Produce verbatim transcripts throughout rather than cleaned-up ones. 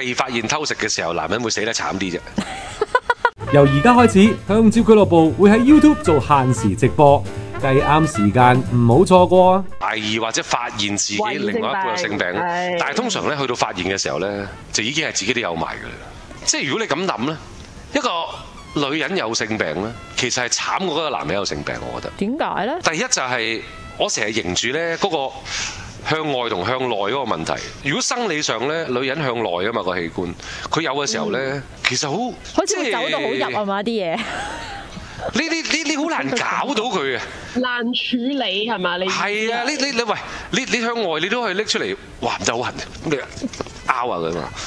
被發現偷食嘅時候，男人會死得慘啲啫。 由而家開始，香蕉俱樂部會喺 YouTube 做限時直播，計啱時間唔好錯過啊！ 懷疑或者發現自己另外一半有性病，但係通常咧去到發現嘅時候咧，就已經係自己都有埋㗎啦。即係如果你咁諗咧，一個女人有性病咧，其實係慘過嗰個男人有性病，我覺得。 點解咧？ 第一就係我成日認住咧嗰個向外同向內嗰個問題。如果生理上咧，女人向內啊嘛個器官，佢有嘅時候咧，嗯、其實好好似會走到好入啊嘛啲嘢。 你你你你好難搞到佢啊！ 難處理係嘛？你係啊！你你你喂，你你向外你都可以拎出嚟，哇唔就好痕咁你拗下佢嘛？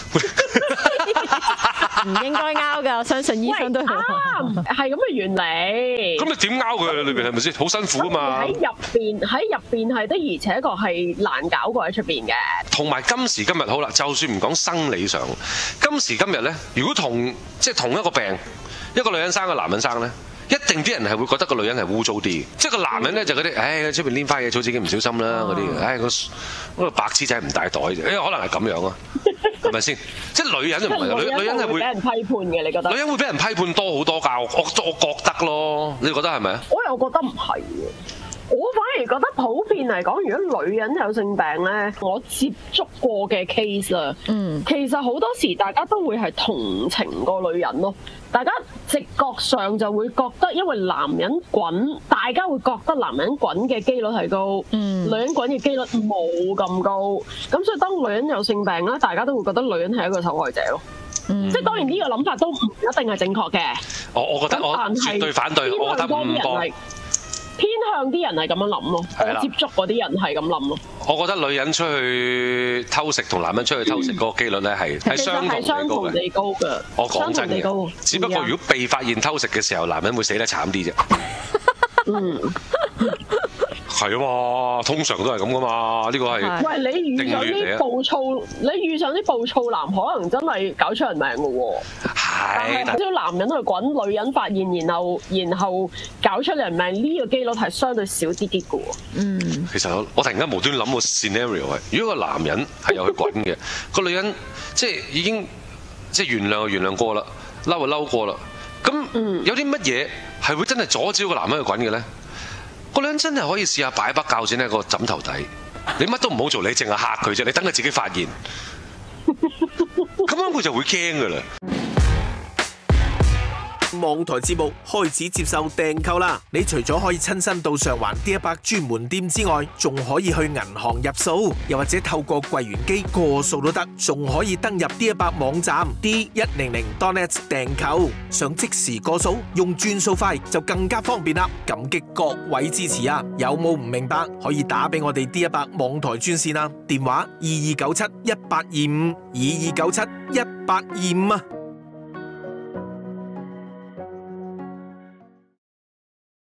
唔應該拗㗎，我相信醫生都係啱，係咁嘅原理。 咁你點拗佢啊？裏邊係咪先好辛苦啊嘛？ 喺入邊喺入邊係的，而且確係難搞過喺出邊嘅。 同埋今時今日好啦，就算唔講生理上，今時今日咧，如果同即係同一個病，一個女人生，一個男人生咧。一定啲人係會覺得個女人係污糟啲，即係個男人咧就嗰啲，唉出邊拈花惹草自己唔小心啦嗰啲，唉嗰嗰個白痴仔唔帶袋啫，因為可能係咁樣啊，係咪先？即係女人就唔係，女女人係會俾人批判嘅，你覺得？女人會俾人批判多好多㗎，我我覺得咯，你覺得係咪啊？ 我又覺得唔係喎。我反而覺得普遍嚟講，如果女人有性病咧，我接觸過嘅 case 啊，嗯，其實好多時大家都會係同情個女人咯。大家直覺上就會覺得，因為男人滾，大家會覺得男人滾嘅機率係高，嗯，女人滾嘅機率冇咁高。咁所以當女人有性病咧，大家都會覺得女人係一個受害者咯。嗯、即係當然呢個諗法都唔一定係正確嘅。我我覺得我絕對反對，我覺得唔幫。 偏向啲人係咁樣諗咯，我接觸嗰啲人係咁諗咯。 我覺得女人出去偷食同男人出去偷食嗰個機率咧係係相同地高嘅。我講真嘅，只不過如果被發現偷食嘅時候，男人會死得慘啲啫。嗯，係啊嘛，通常都係咁噶嘛，呢個係。喂， 你遇上啲暴躁，你遇上啲暴躁男，可能真係搞出人命噶喎。係，但係男人去滾，女人發現，然後然後搞出人命，呢個機率係相對少啲啲嘅喎。嗯， 其實我我突然間無端諗個 scenario 係，如果個男人係有去滾嘅，個女人即係已經即係原諒就原諒過啦，嬲就嬲過啦，咁有啲乜嘢係會真係阻止個男人去滾嘅咧？個女人真係可以試下擺把鉸剪喺個枕頭底，你乜都唔好做，你淨係嚇佢啫，你等佢自己發現，咁樣佢就會驚噶啦。 網台節目開始接受訂購啦！你除咗可以親身到上環 D 一百專門店之外，仲可以去銀行入數，又或者透過櫃員機過數都得，仲可以登入 D 一百網站 D 一零零 dot net 訂購。想即時過數，用轉數快就更加方便啦！感激各位支持啊！有冇唔明白可以打俾我哋 D 一百網台專線啊！電話二二九七一八二五二二九七一八二五啊！